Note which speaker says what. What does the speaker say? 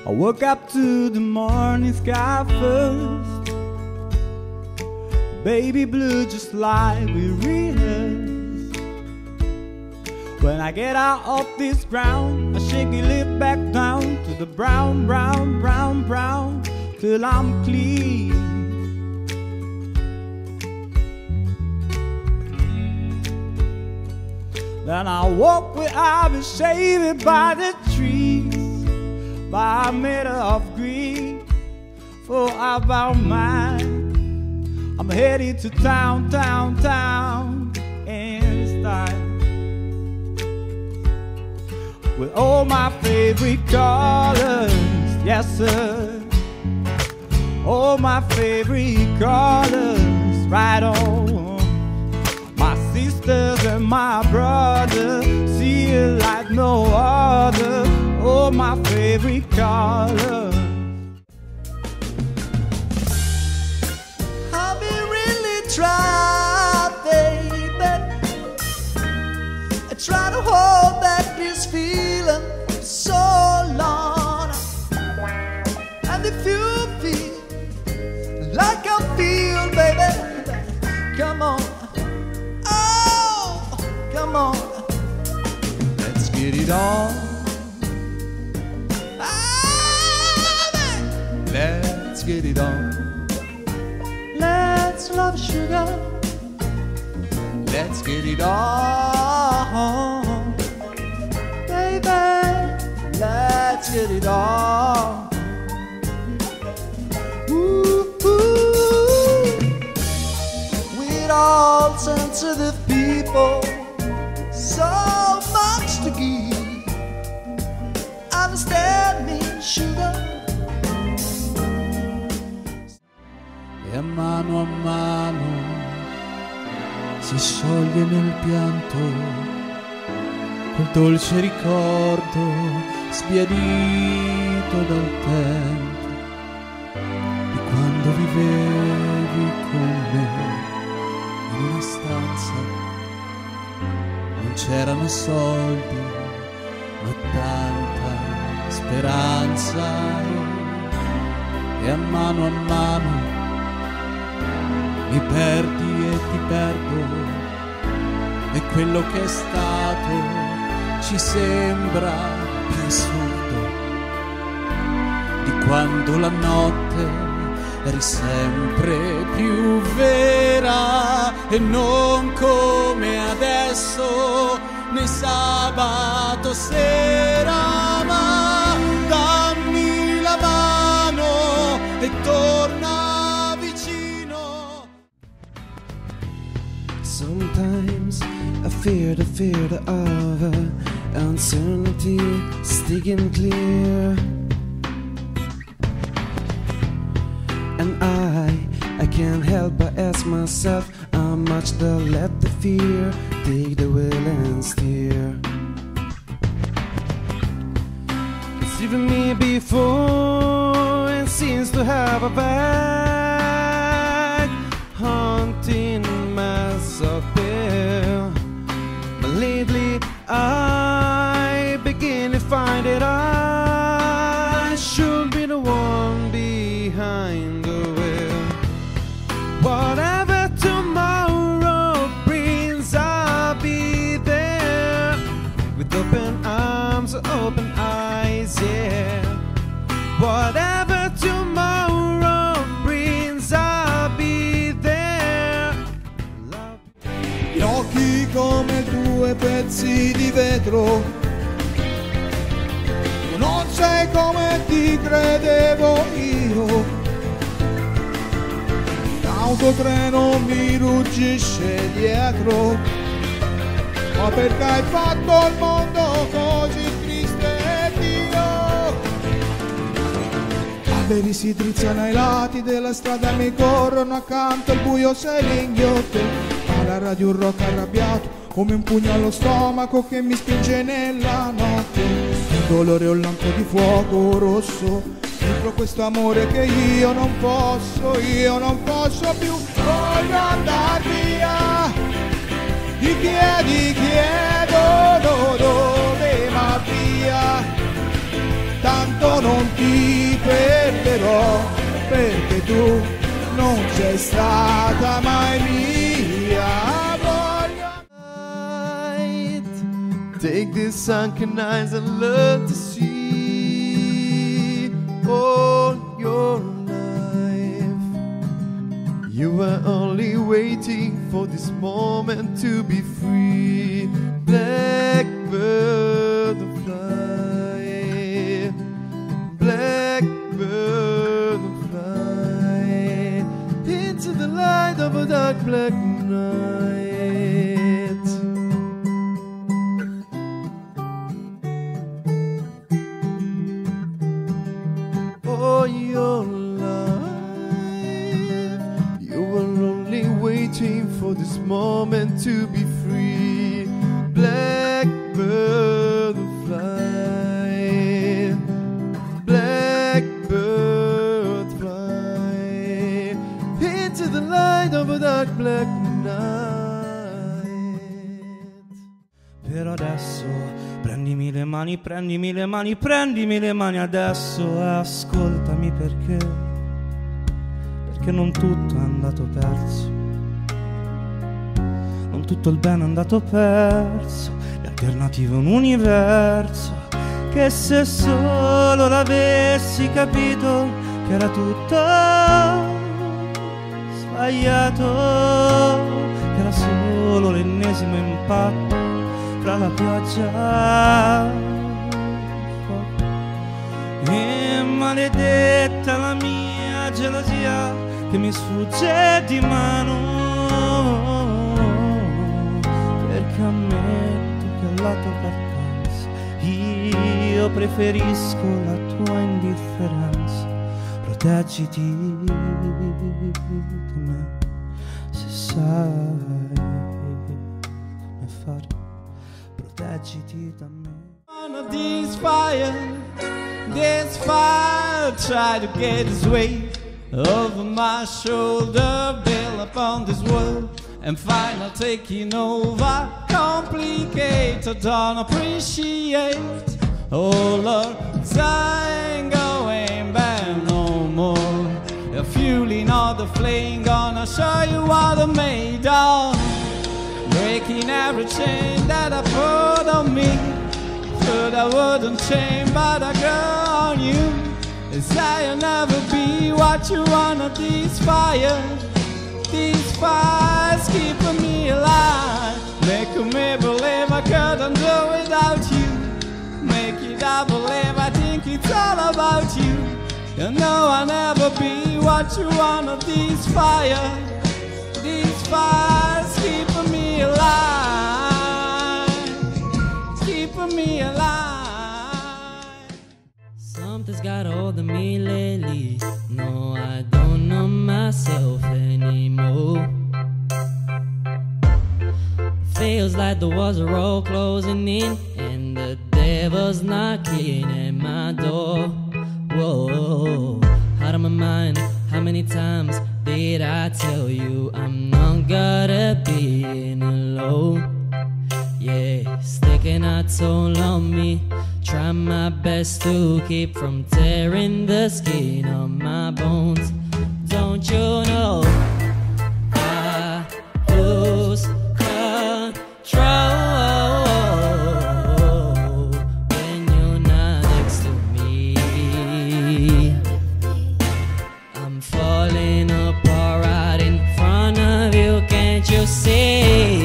Speaker 1: I woke up to the morning sky first. Baby blue just like we rehearsed. When I get out of this ground, I shake it lift back down to the brown, brown, brown, brown, till I'm clean. Then I walk where I've been shaded by the trees, by a meadow of green, for about mine. I'm headed to town, town, town in style, with all my favorite colors, yes sir, all my favorite colors, right on. My sisters and my brothers see it like no other, all my favorite colors.
Speaker 2: I've been really trying, baby. I try to hold back this feeling for so long. And if you feel like I feel, baby, come on. Oh, come on. Let's get it on. Let's get it on. Let's love sugar. Let's get it on, baby. Let's get it on. Ooh, ooh. We're all sensitive people, so much to give. Understand me, sugar.
Speaker 3: E a mano si scioglie nel pianto quel dolce ricordo sbiadito dal tempo di quando vivevi con me in una stanza. Non c'erano soldi, ma tanta speranza, e a mano mi perdi e ti perdo, e quello che è stato ci sembra più assurdo di quando la notte eri sempre più vera, e non come adesso né sabato sera. Ma dammi la mano e torna.
Speaker 4: Sometimes I fear the of uncertainty sticking clear, and I can't help but ask myself how much they'll let the fear take the wheel and steer. It's driven me before and seems to have a bag haunting myself there. But lately I begin to find that I should be the one behind the wheel. Whatever tomorrow brings, I'll be there with open arms, open eyes, yeah. Whatever tomorrow brings, I'll be there.
Speaker 5: Gli occhi come due pezzi di vetro, tu non sei come ti credevo io. L'autotreno mi ruggisce dietro, ma perché hai fatto il mondo così triste, Dio? Alberi si drizzano ai lati della strada, mi corrono accanto, il buio sei l'inghiotte. La radio un rock arrabbiato come un pugno allo stomaco che mi spinge nella notte. Un dolore, un lampo di fuoco rosso dentro questo amore che io non posso più. Voglio andar via, ti chiedo dove va via. tanto non ti perderò, perché tu non sei stata mai mia.
Speaker 2: Take these sunken eyes and learn to see all your life. You were only waiting for this moment to be free. Blackbird fly, blackbird fly into the light of a dark black night. All your life, you were only waiting for this moment to be free. Blackbird fly, blackbird fly into the light of a dark black night.
Speaker 1: Per adesso prendimi le mani, prendimi le mani, prendimi le mani adesso e ascoltami perché non tutto è andato perso, non tutto il bene è andato perso. L'alternativa è un universo che se solo l'avessi capito che era tutto sbagliato, che era solo l'ennesimo impatto fra la pioggia e maledetta la mia gelosia che mi sfugge di mano, perché ammetto che alla tua partenza io preferisco la tua indifferenza. Proteggiti da me se sai come fare. Proteggiti da me. One of these fire, this fire, try to get his weight over my shoulder, build upon this world, and final taking over, complicated, don't appreciate. Oh Lord, I ain't going back no more. The fueling of the flame, gonna show you what I'm made of. Breaking every chain that I put on me. Thought I wouldn't change, but I go on you. I'll never be what you wanna. These fires keeping me alive. Making me believe I couldn't do without you. Make it I believe I think it's all about you. You know I'll never be what you wanna. These fires keeping me alive, keeping me alive.
Speaker 6: Something's got hold of me lately. No, I don't know myself anymore. Feels like the walls are all closing in, and the devil's knocking at my door. Whoa, out of my mind. How many times did I tell you I'm not gonna be alone? Yeah, sticking out all on me. Try my best to keep from tearing the skin on my bones. Don't you know I lose control when you're not next to me? I'm falling apart right in front of you, can't you see?